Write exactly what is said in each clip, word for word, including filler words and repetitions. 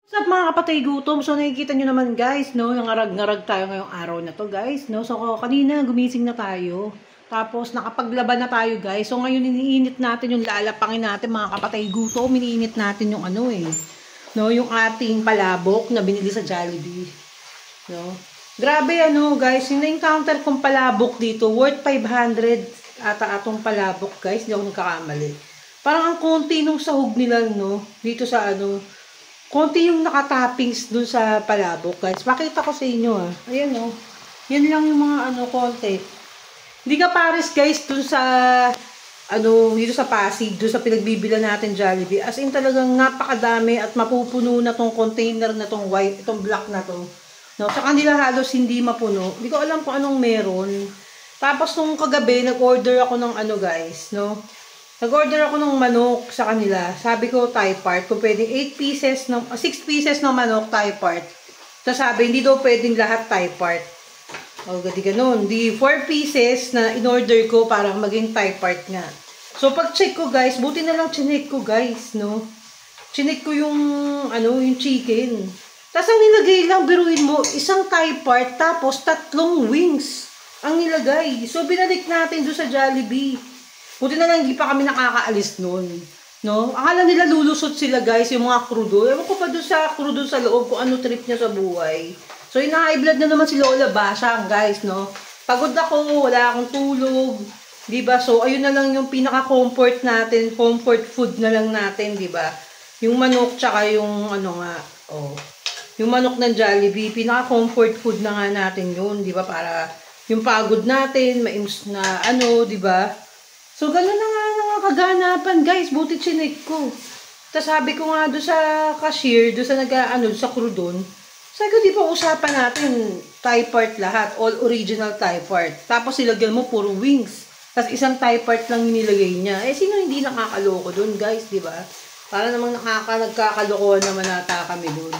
What's up mga kapatay gutom? So nakikita nyo naman guys, no? Nangarag-ngarag tayo ngayong araw na to guys, no? So kanina gumising na tayo. Tapos nakapaglaban na tayo guys. So ngayon iniinit natin yung lalapangin natin mga kapatay gutom. Iniinit natin yung ano eh. No? Yung ating palabok na binili sa Jollibee. No? Grabe ano guys, yung na-encounter kong palabok dito, worth five hundred ata atong palabok guys. Hindi ako nagkakamali. Parang ang konti nung sahog nila, no? Dito sa ano, konti yung nakatoppings dun sa palabok, guys. Pakita ko sa inyo, ah. Ayan, oh. Yan lang yung mga, ano, konti. Hindi ka pares, guys, dun sa, ano, dito sa Pasig, dun sa pinagbibila natin Jollibee. As in, talagang napakadami at mapupuno na tong container na tong white, itong black na to. No? Sa kanila halos hindi mapuno. Hindi ko alam kung anong meron. Tapos, nung kagabi, nag-order ako ng, ano, guys, no? Nag-order ako ng manok sa kanila. Sabi ko, Thai part. Kung pwedeng eight pieces, ng, six pieces ng manok, Thai part. Tapos sabi, hindi daw pwedeng lahat Thai part. O, gadi ganun. Di four pieces na in-order ko para maging Thai part nga. So, pag-check ko, guys, buti na lang chinek ko, guys, no? Chinek ko yung, ano, yung chicken. Tapos ang nilagay lang, biruin mo, isang Thai part, tapos tatlong wings ang nilagay. So, binalik natin doon sa Jollibee. Buti na lang hindi pa kami nakakaalis noon. No? Akala nila lulusot sila guys, yung mga crew doon. Ewan ko pa doon sa crew doon sa loob kung ano trip niya sa buhay. So, ina-high blood na naman si Lola Basang guys, no? Pagod ako, wala akong tulog. Diba? So, ayun na lang yung pinaka-comfort natin. Comfort food na lang natin, diba? Yung manok, tsaka yung ano nga, oh. Yung manok ng Jollibee, pinaka-comfort food na nga natin yun, diba? Para yung pagod natin, maims na ano, diba? So, gano'n na nga nga kaganapan, guys. Buti chinek ko. Tapos sabi ko nga doon sa cashier, doon sa nag-ano, sa crew doon, sabi ko, di ba usapan natin Thai part lahat, all original Thai part. Tapos ilagyan mo puro wings. Tapos isang Thai part lang nilagay niya. Eh, sino hindi nakakaloko doon, guys, di ba? Para namang nakaka nagkakalokohan naman nata kami doon.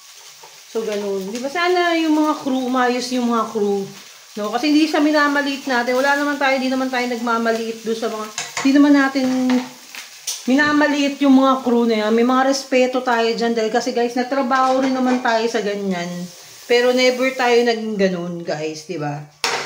So, gano'n. Di ba sana yung mga crew, umayos yung mga crew. No, kasi hindi sa minamaliit natin. Wala naman tayo, hindi naman tayo nagmamaliit doon sa mga, hindi naman natin minamaliit yung mga crew na yan. May mga respeto tayo dyan dahil kasi guys, nagtrabaho rin naman tayo sa ganyan. Pero never tayo naging ganun, guys, di ba?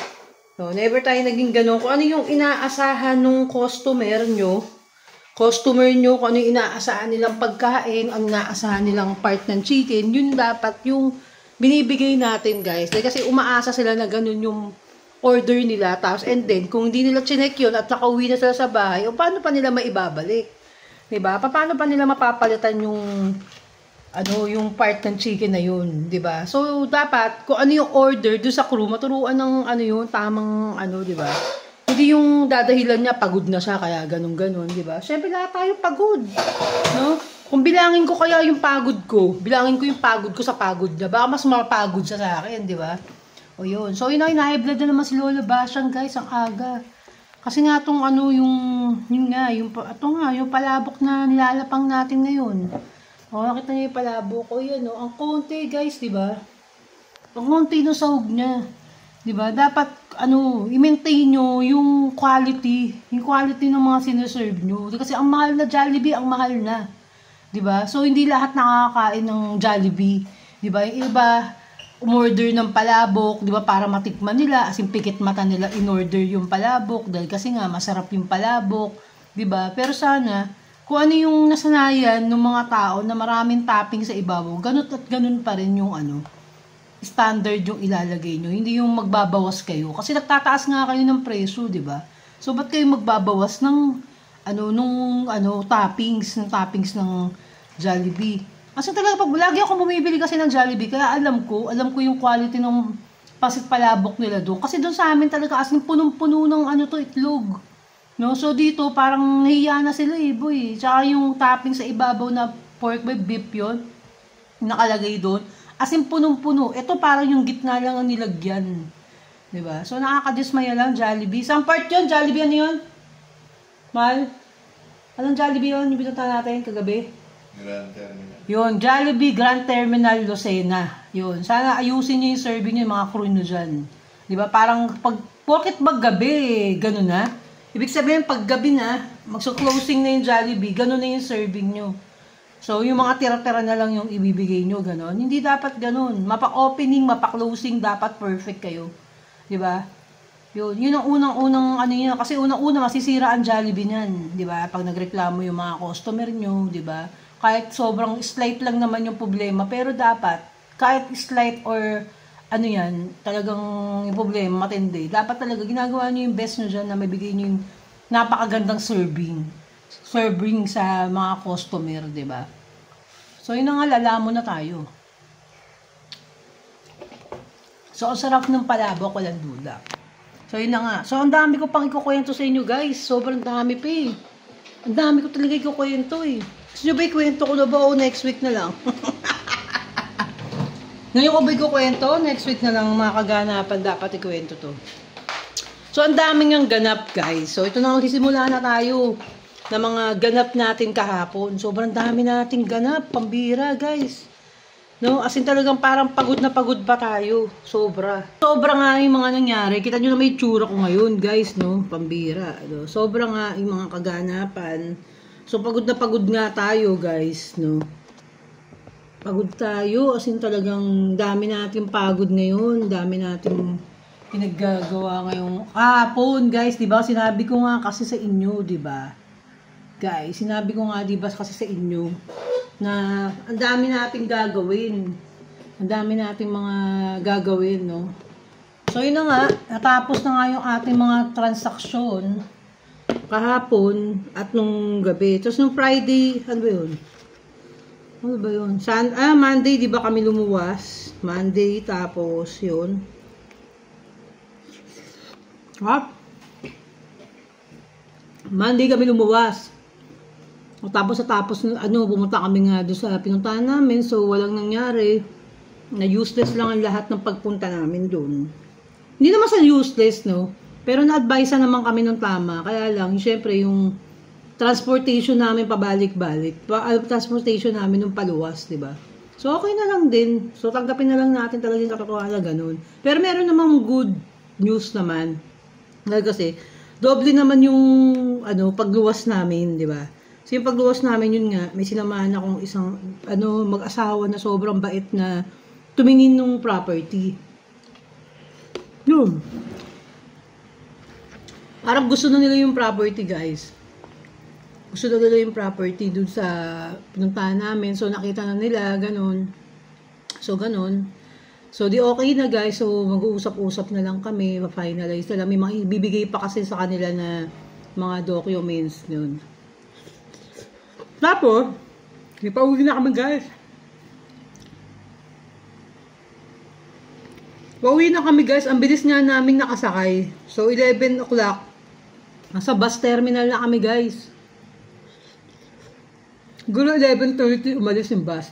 No, never tayo naging ganun. Kung ano yung inaasahan ng customer nyo, customer nyo, kung ano yung inaasahan nilang pagkain, ang inaasahan nilang part ng chicken, yun dapat yung binibigay natin, guys. Dahil kasi umaasa sila na ganun yung order nila. Tapos, and then, kung hindi nila chinek yun at nakauwi na sila sa bahay, o paano pa nila maibabalik? Diba? Paano pa nila mapapalitan yung ano, yung part ng chicken na yun? Diba? So, dapat, kung ano yung order doon sa crew, maturuan ng ano yun, tamang ano, diba? Hindi yung dadahilan niya, pagod na siya, kaya ganun-ganun, diba? Siyempre, lahat tayo pagod. No? Kung bilangin ko kaya yung pagod ko, bilangin ko yung pagod ko sa pagod niya, baka mas mapagod siya sa akin, di ba? O yun. So, yun ay, na-high blood na naman si Lola Basang, guys, ang aga. Kasi nga itong ano, yung, yun nga, yung, ito nga, yung palabok na nilalapang natin ngayon. O, nakita niyo yung palabok. O, yan, o, ang konti, guys, di ba? Ang konti ng sahog niya. Di ba? Dapat, ano, i-maintain nyo yung quality, yung quality ng mga sineserve nyo. Kasi ang mahal na Jollibee, ang mahal na. Diba? So, hindi lahat nakakakain ng Jollibee. Diba? Yung iba, umorder ng palabok, diba? Para matikman nila. As in, pikit mata nila, in-order yung palabok. Dahil kasi nga, masarap yung palabok. Diba? Pero sana, kung ano yung nasanayan ng mga tao na maraming topping sa ibabaw, ganun at ganun pa rin yung ano, standard yung ilalagay nyo. Hindi yung magbabawas kayo. Kasi nagtataas nga kayo ng presyo, diba? So, ba't kayo magbabawas ng ano, nung, ano, toppings, ng toppings ng Jollibee. Kasi talaga, pag lagi ako bumibili kasi ng Jollibee, kaya alam ko, alam ko yung quality ng pasit palabok nila doon. Kasi doon sa amin talaga, as in punong-puno ng, ano to, itlog. No? So, dito, parang nahiya na sila eh, boy. Tsaka yung topping sa ibabaw na pork by beef yun, nakalagay doon. As in, punong-puno. Ito parang yung gitna lang ang nilagyan. Diba? So, nakakadismaya lang, Jollibee. Saan part yun? Jollibee, ano yun? Mal? Anong Jollibee yun yung binunta natin kagabi? Grand Terminal. Yun, Jollibee Grand Terminal Lucena. Yun, sana ayusin nyo yung serving nyo, yung mga crew nyo dyan. Diba? Parang, pag, porket maggabi, gano'n na. Ibig sabihin, pag gabi na, magso-closing na yung Jollibee, gano'n na yung serving nyo. So, yung mga tira-tira na lang yung ibibigay nyo, ganon. Hindi dapat ganon. Mapa-opening, mapa-closing, dapat perfect kayo. Diba? Yun, yun ang unang-unang ano yun. Kasi unang-una, masisira ang Jollibee niyan. Diba? Pag nagreklamo yung mga customer nyo, diba? Kahit sobrang slight lang naman yung problema. Pero dapat, kahit slight or ano yan, talagang yung problema, matindi. Dapat talaga, ginagawa nyo yung best nyo dyan na mabigay nyo yung napakagandang serving. Serving sa mga customer, di ba? So, yun na nga, lalamon na tayo. So, ang sarap ng palabok, walang duda. So, yun na nga. So, ang dami ko pang ikukwento sa inyo, guys. Sobrang dami pa eh. Ang dami ko talaga ikukwento eh. Gusto nyo ba ikwento ko na ba o next week na lang? Ngayon ko ba ikukwento? Next week na lang mga kaganapan dapat ikwento to. So, ang daming ang ganap, guys. So, ito na, magsisimula na tayo na mga ganap natin kahapon. Sobrang dami nating ganap, pambira, guys. No, as in talagang parang pagod na pagod pa tayo. Sobra. Sobra nga yung mga nangyari. Kita nyo na may tsura ko ngayon, guys, no? Pambira. No? Sobra nga yung mga kaganapan. So, pagod na pagod nga tayo, guys, no? Pagod tayo. As in talagang dami natin pagod ngayon. Dami natin pinaggagawa ngayong kahapon, guys. Diba? Sinabi ko nga kasi sa inyo, diba? Guys, sinabi ko nga diba kasi sa inyo na ang dami nating gagawin. Ang dami nating mga gagawin, no? So, yun na nga. Natapos na nga yung ating mga transaksyon kahapon at nung gabi. Tapos nung Friday, ano ba yun? Ano ba yun? San, ah, Monday, diba kami lumuwas? Monday, tapos yun. Ha? Monday kami lumuwas. O tapos sa tapos ano, pumunta kami nga doon sa pinuntahan namin, so walang nangyari. Na useless lang ang lahat ng pagpunta namin doon. Hindi naman sa useless, no? Pero na-advise naman kami ng tama. Kaya lang, syempre yung transportation namin pabalik-balik. Pa, uh, transportation namin nung paluwas, di ba? So okay na lang din. So tanggapin na lang natin talaga yung katotohanan na ganun. Pero meron namang good news naman. Dahil kasi, doble naman yung ano, pagluwas namin, di ba? So yung pagluwas namin, yun nga, may sinamahan akong isang ano, mag-asawa na sobrang bait na tumingin ng property. Yun. Parang gusto na nila yung property, guys. Gusto na nila yung property dun sa pinuntahan namin. So nakita na nila, ganun. So ganun. So di okay na, guys. So mag-uusap-usap na lang kami, ma-finalize na lang. May mga ibibigay pa kasi sa kanila na mga documents yun. Tapos, ipauwi na kami, guys. Pauwi na kami, guys. Ang bilis nga namin nakasakay. So eleven o'clock. Nasa bus terminal na kami, guys. Gulo eleven thirty umalis yung bus.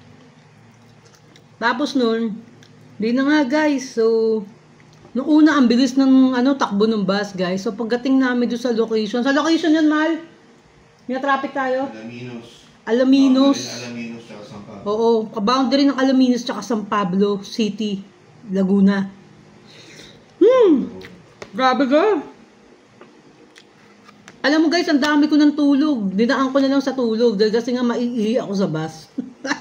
Tapos nun, di na nga, guys. So, nung una, ang bilis ng ano, takbo ng bus, guys. So, pagdating namin doon sa location. Sa location yun, Mal? May traffic tayo? Alaminos. Alaminos. Alaminos tsaka San Pablo. Oo, kaboundary ng Alaminos tsaka San Pablo City, Laguna. Hmm. Grabe ka. Alam mo, guys, ang dami ko ng tulog. Dinaan ko na lang sa tulog dahil kasi nga maiihi ako sa bus.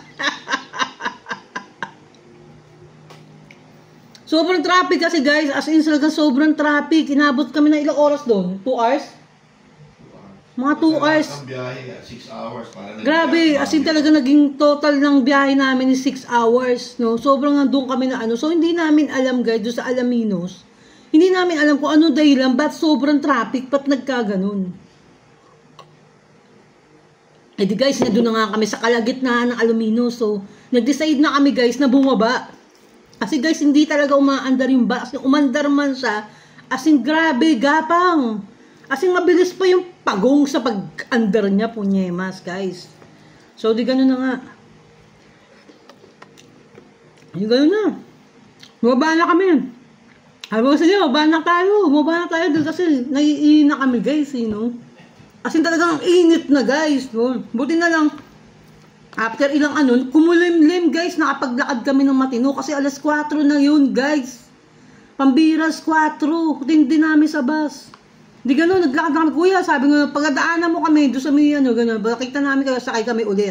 Sobrang traffic kasi, guys. As in, talagang sobrang traffic. Inabot kami ng ilang oras doon? two hours? Mga two hours. Ang biyahe, six hours. Para grabe, as in talaga naging total ng biyahe namin is six hours. No? Sobrang nandun kami na ano. So, hindi namin alam, guys, doon sa Alaminos. Hindi namin alam kung ano dahilan, ba't sobrang traffic, ba't nagkaganon. Eh di, guys, nandun na nga kami sa kalagitnaan ng Alaminos. So, nag-decide na kami, guys, na bumaba. Kasi, guys, hindi talaga umaandar yung bus. Umandar man siya, as in, grabe, gapang. As in, mabilis pa yung pagong sa pag-under niya, punyemas, guys. So, di gano'n na nga. Di gano'n na. Mababa na kami. Sabi ko sa inyo, mababa na tayo. Mababa na tayo doon kasi naiihi na kami, guys, you know. As in, talagang init na, guys. No? Buti na lang, after ilang ano, kumulimlim, guys, nakapaglakad kami ng matino kasi alas kwatro na yun, guys. Pambiras kwatro. Hindi namin sa bus. Di gano'n, naglakad na kami, kuya, sabi nga, pagdaanan mo kami, doon sa may, ano, gano'n, bakita namin kayo, sakay kami ulit.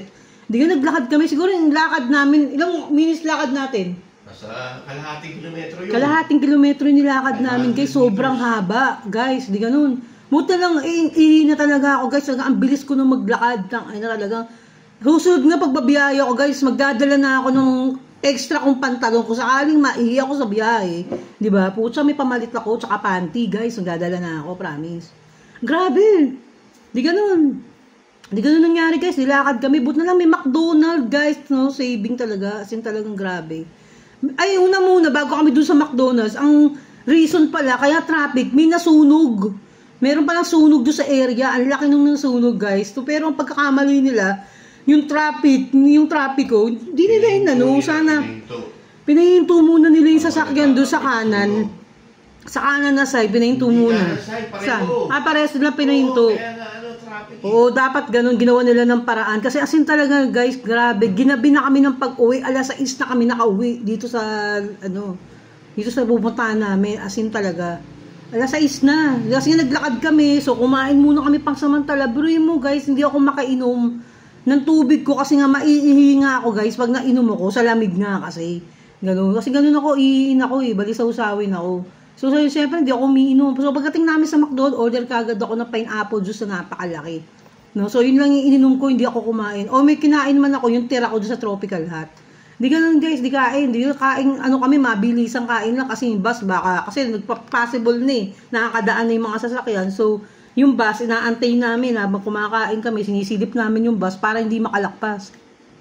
Hindi ka naglakad kami. Siguro yung lakad namin, ilang minutes lakad natin? Nasa kalahating kilometro yun. Kalahating kilometro yung nilakad namin, guys. Sobrang haba, guys. Di ganun. Buta lang, ihi na talaga ako, guys. Ang bilis ko nung maglakad. Ay na talagang, susunod nga pagbabiyaya ako, guys. Magdadala na ako ng extra kong pantalon kung sakaling maihi ako sa biyahe. Di ba? Putsa, may pamalit ako, tsaka panty, guys. Magdadala na ako, promise. Grabe. Di ganun. Di ganun nangyari, guys. Nilakad kami. But na lang may McDonald's, guys. No? Saving talaga. As in talagang grabe. Ay, una muna, bago kami dun sa McDonald's, ang reason pala, kaya traffic, may nasunog. Meron palang sunog doon sa area. Ang laki nung nasunog, guys. So, pero ang pagkakamali nila, yung traffic, yung traffic ko, di nila yun, ano, sana, pinahinto muna nila yung sasakyan doon sa kanan. Sa kanan na side, pinahinto muna. Sa, ah, parehas nila pinahinto. Oo, dapat ganun, ginawa nila ng paraan. Kasi asin talaga, guys, grabe, ginabi na kami ng pag-uwi, alas sais na kami nakauwi dito sa, ano, dito sa pupuntahan namin, asin talaga. Alas sais na, kasi naglakad kami, so kumain muna kami pang samantala. Biruin mo, guys, hindi ako makainom ng tubig ko kasi nga maiihi nga ako, guys, pag nainom ako, sa lamig nga kasi. Ganun, kasi ganun ako, iiin ako eh, balisaw-sawin ako. So, so siyempre, hindi ako umiinom. So, pagdating namin sa McDonald's, order kagad ako ng pineapple juice na napakalaki. No? So, yun lang yung ininom ko, hindi ako kumain. O, may kinain man ako, yung tira ko doon sa Tropical Hut. Di ganun, guys, di kain. Di kain, ano kami, mabilisang kain lang kasi yung bus baka, kasi nagpa-possible na eh, nakakadaan na yung mga sasakyan. So, yung bus, inaantay namin, habang kumakain kami, sinisilip namin yung bus para hindi makalakpas.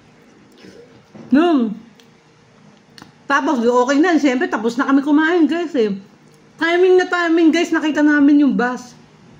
No. Tapos, okay na, siyempre, tapos na kami kumain, guys, eh. Timing na timing, guys, nakita namin yung bus.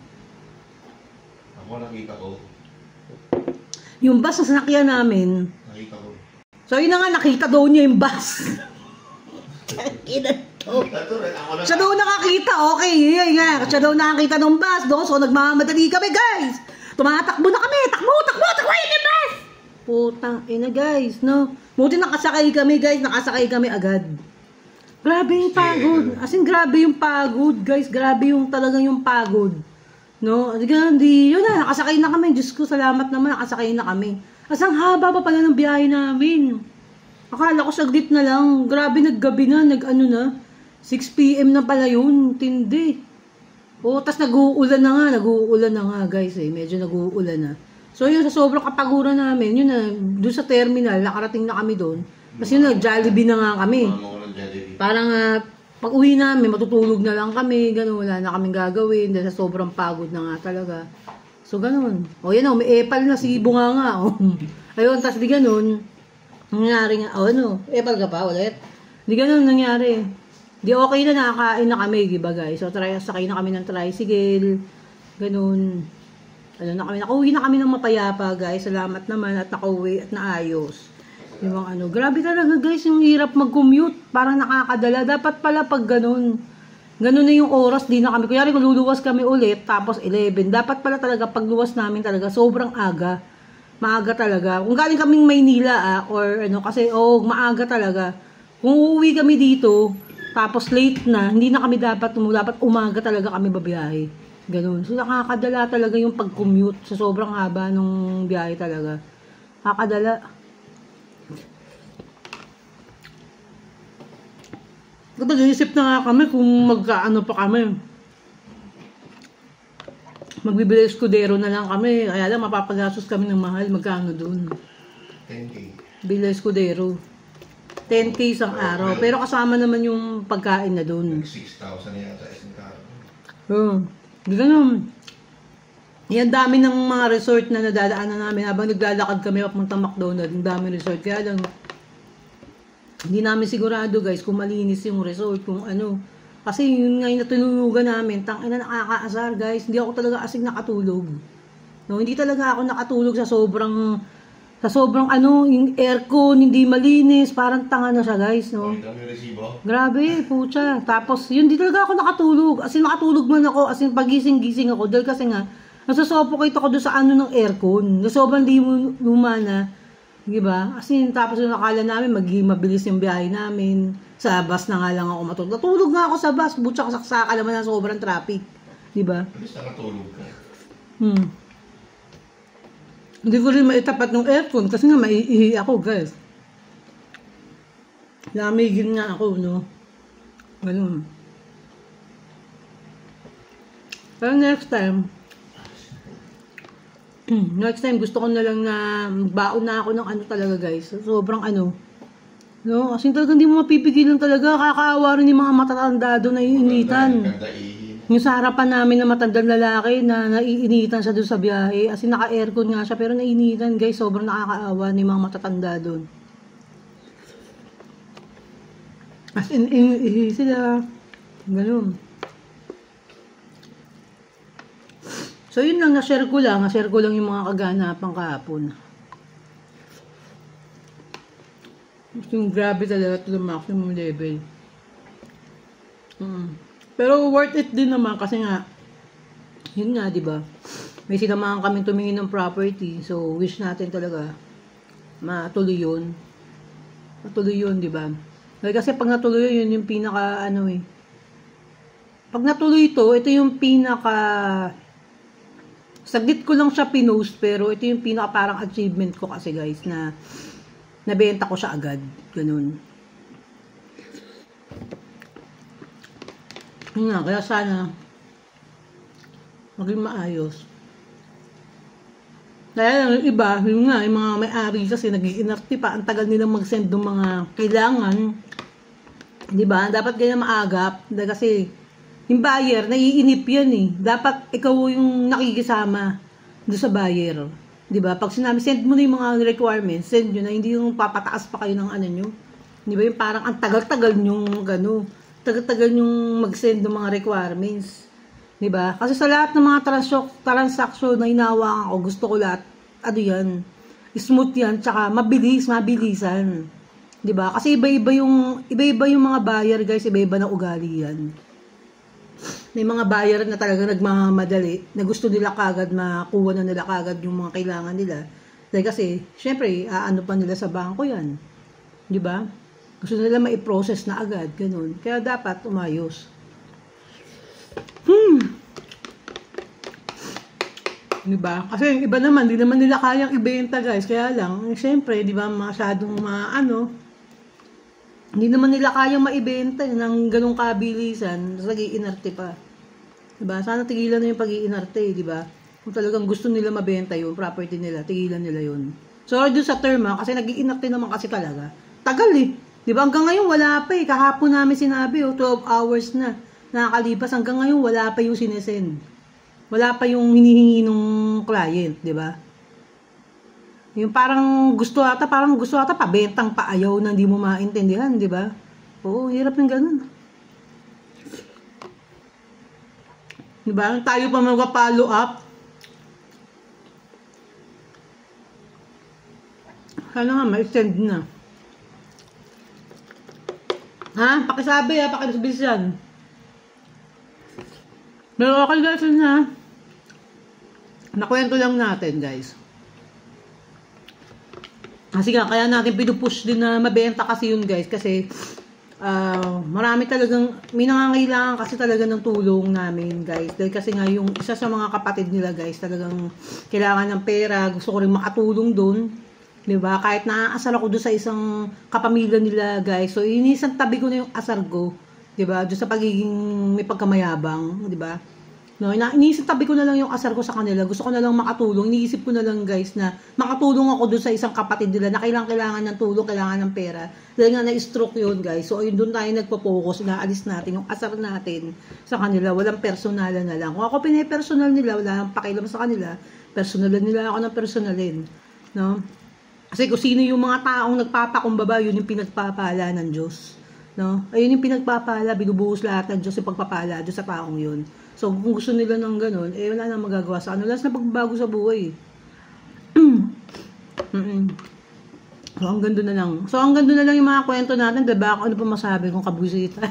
Ako nakita ko. Yung bus na sinakyan namin. Nakita ko. So, yun na nga, nakita daw niya yung bus. Nakita to. Siya daw nakakita, okay. Yun nga, siya daw nakakita ng bus. Doon, so nagmamadali kami, guys. Tumatakbo na kami. Takbo, takbo, takbo yun yung bus. Putang ina, guys, no. Buti nakasakay kami, guys. Nakasakay kami agad. Grabe yung pagod. As in, grabe yung pagod, guys. Grabe yung talagang yung pagod. No? Di, yun na, nakasakay na kami. Diyos ko, salamat naman, nakasakay na kami. As ang haba pa pala ng biyahe namin. Akala ko saglit na lang. Grabe, naggabi na, nag-ano na. six p m na pala yun. Tindi. O, tas nag-uulan na nga. Nag-uulan na nga, guys, eh. Medyo nag-uulan na. So, yun, sa sobrang kapaguran namin, yun na, doon sa terminal, nakarating na kami doon. Kasi yun na, Jollibee na nga kami. Parang, uh, pag uwi namin, matutulog na lang kami, gano'n, wala na kaming gagawin, dahil sa sobrang pagod na nga talaga. So, gano'n. O, yan o, may epal na si Bunga nga, o. Ayun, tas di gano'n, nangyari nga, o, ano, epal ka pa, ulit? Di gano'n nangyari. Di okay na, nakakain na kami, diba guys? So, try, sakay na kami ng tricycle, gano'n. Ano na kami, nakauwi na kami ng mapayapa, guys. Salamat naman at nakauwi at naayos. Yung ano, grabe talaga guys, yung hirap mag-commute, parang nakakadala. Dapat pala pag ganun, ganun na yung oras, di na kami, kunyari kung luluwas kami ulit, tapos eleven, dapat pala talaga pagluwas namin talaga, sobrang aga, maaga talaga. Kung galing kaming Maynila, ah, or ano, kasi, oh, maaga talaga. Kung uuwi kami dito, tapos late na, hindi na kami dapat, dapat umaga talaga kami babiyahe. Ganun. So, nakakadala talaga yung pag-commute, sa sobrang haba nung biyahe talaga. Nakakadala. Nag-iisip na nga kami kung magkaano pa kami. Magbibili Escudero na lang kami. Kaya lang mapapagastos kami ng mahal. Magkano dun? ten K. Bili Escudero. ten K isang araw. Pero kasama naman yung pagkain na dun. six thousand yata isang karo. Oo. Di ganun. Yan dami ng mga resort na nadadaanan namin habang naglalakad kami papuntang McDonald's. Ang dami resort. Kaya lang, hindi namin sigurado guys kung malinis yung resort, kung ano. Kasi yun nga yung natulugan namin, tangina nakakaasar guys. Hindi ako talaga asig nakatulog. No, hindi talaga ako nakatulog sa sobrang sa sobrang ano, yung aircon hindi malinis, parang tanga na siya guys, no. Grabe, pucha. Tapos yun, hindi talaga ako nakatulog. As in nakatulog man ako, as in pagising-gising ako dahil kasi nga nasa-suffocate ako doon sa ano ng aircon. Na sobrang di luma na. Diba? As in, tapos yung nakala namin, magiging mabilis yung biyahe namin. Sa bus na nga lang ako matulog. Natulog nga ako sa bus. Butsa kasaksaka naman ng sobrang traffic. Diba? Alis nakatulog ka. Hmm. Hindi ko rin maitapat ng aircon kasi nga maiihi ako, guys. Lamigin nga ako, no? Ganun. Pero next time, next time gusto ko na lang na magbaon na ako ng ano talaga, guys. Sobrang ano. No? Kasi talagang hindi mo mapipigilan talaga. Kakaawa rin yung mga matatanda doon na iinitan. Yung sa harapan namin na matandang lalaki na naiinitan siya doon sa biyahe. As in, naka-aircon nga siya pero naiinitan, guys. Sobrang nakakaawa ni mga matatanda doon. As in, in, in sila. Ganun. So, yun lang. Na-share ko lang. Na-share ko lang yung mga kaganapan kahapon. Yung grabe talaga to the maximum level. Mm. Pero worth it din naman kasi nga, yun nga, di ba? May sinamahan kami tumingin ng property. So, wish natin talaga matuloy yun. Matuloy yun, di ba? Kasi pag natuloy yun, yung pinaka, ano eh. Pag natuloy ito, ito yung pinaka, saglit ko lang siya pinost, pero ito yung pinaka parang achievement ko kasi, guys, na nabenta ko siya agad. Ganun. Yun nga, kaya sana maging maayos. Kaya lang yung iba, yun nga, yung mga may-ari kasi nag-iinarte pa, ang tagal nilang mag-send ng mga kailangan. Diba? Dapat ganyan maagap. Kasi yung buyer, naiinip yan eh. Dapat ikaw yung nakikisama doon sa buyer. Diba? Pag sinabi, send mo na yung mga requirements, send nyo na, hindi yung papataas pa kayo ng ano nyo. Diba? Yung parang ang tagal-tagal nyong gano. Tagal-tagal yung mag-send ng mga requirements. Diba? Kasi sa lahat ng mga transaction na inawa ako, gusto ko lahat, ano yan, smooth yan, tsaka mabilis, mabilisan. Diba? Kasi iba-iba yung, iba-iba yung mga buyer, guys, iba-iba na ugali yan. May mga buyer na talaga nagmamadali, na gusto nila kagad, makuha na nila kagad yung mga kailangan nila. Dahil kasi, syempre, aano pa nila sa bangko yan. Diba? Gusto nila ma-process na agad, ganun. Kaya dapat umayos. Hmm. Diba? Kasi yung iba naman, di naman nila kayang ibenta, guys. Kaya lang, eh, syempre, di ba, masyadong maano, hindi naman nila kayang maibenta ng ganung kabilisan, nag-iinarte pa. Diba? Sana tigilan na yung pag-iinarte, di ba? Kung talagang gusto nila mabenta yung property nila, tigilan nila yun. So, doon sa term, ha, kasi nag-iinarte naman kasi talaga. Tagal eh. Diba? Hanggang ngayon, wala pa eh. Kahapon namin sinabi, oh, twelve hours na nakakalipas. Hanggang ngayon, wala pa yung sinesend. Wala pa yung hinihingi ng client, diba? Yung parang gusto ata, parang gusto ata pabentang paayaw na hindi mo maintindihan, diba? Oo, hirap ng ganun. Diba? Tayo pa mag-follow up. Sana nga, ma-extend na. Ha? Pakisabi ha, pakibis yan. Pero okay guys, yun ha. Nakwento lang natin guys. Kasi nga, kaya natin pinupush din na mabenta kasi yun guys. Kasi uh, marami talagang, may nangangailangan kasi talaga ng tulong namin guys. Dahil kasi nga yung isa sa mga kapatid nila guys, talagang kailangan ng pera. Gusto ko rin makatulong doon. Diba? Kahit naaasar ako doon sa isang kapamilya nila, guys. So, iniisang tabi ko na yung asar ko. Diba? Doon sa pagiging may pagkamayabang. Diba? No, iniisang tabi ko na lang yung asar ko sa kanila. Gusto ko na lang makatulong. Iniisip ko na lang, guys, na makatulong ako doon sa isang kapatid nila na kailangan, kailangan ng tulong, kailangan ng pera. Dahil nga na-stroke yun, guys. So, ayun, doon tayo nagpo-focus. Inaalis natin yung asar natin sa kanila. Walang personalan na lang. Kung ako pinapersonal nila, wala nang pakialam sa kanila. Personalan nila ako ng personalin. No? Kasi kung sino yung mga taong nagpapakumbaba, yun yung pinagpapala ng Diyos. No? Ayun yung pinagpapala, binubuhos lahat ng Diyos yung pagpapala Diyos sa taong yun. So, kung gusto nila ng ganun, eh wala nang magagawa sa kanila. Wala na pagbabago sa buhay. So, ang ganda na lang. So, ang ganda na lang yung mga kwento natin. Diba? Ano pa masabi kung kabusitan?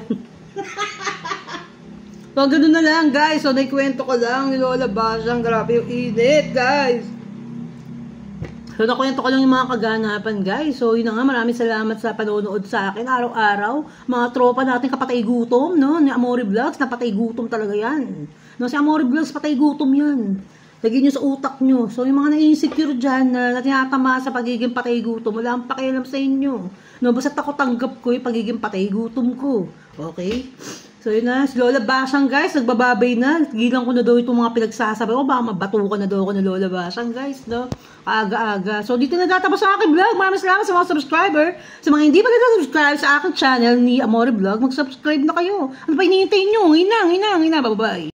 So, ang ganda na lang, guys. So, naikwento ko lang. Ni Lola Basyang. Grabe yung init, guys. So, nakwento ko lang yung mga kaganapan, guys. So, yun na nga, maraming salamat sa panonood sa akin araw-araw. Mga tropa natin kapatay gutom, no? Ni Amore Vlogs, napatay gutom talaga yan. No, si Amore Vlogs, patay gutom yan. Lagyan nyo sa utak nyo. So, yung mga na-insecure dyan na tinatama sa pagiging patay gutom, wala akong pakialam sa inyo. No, basta ako tanggap ko yung pagiging patay gutom ko. Okay? So, yun na. Si Lola Basyang, guys, nagbababay na. Gilang ko na daw itong mga pinagsasabi ko. Baka mabatukan na daw ako ng Lola Basyang, guys, no? Aga-aga. So, dito na tatapos ang aking vlog. Maraming salamat sa mga subscriber. Sa mga hindi pa nag-subscribe sa aking channel ni Amore Vlog, mag-subscribe na kayo. Ano pa hinihintay nyo? Hinang, hinang, hinang. Bye-bye.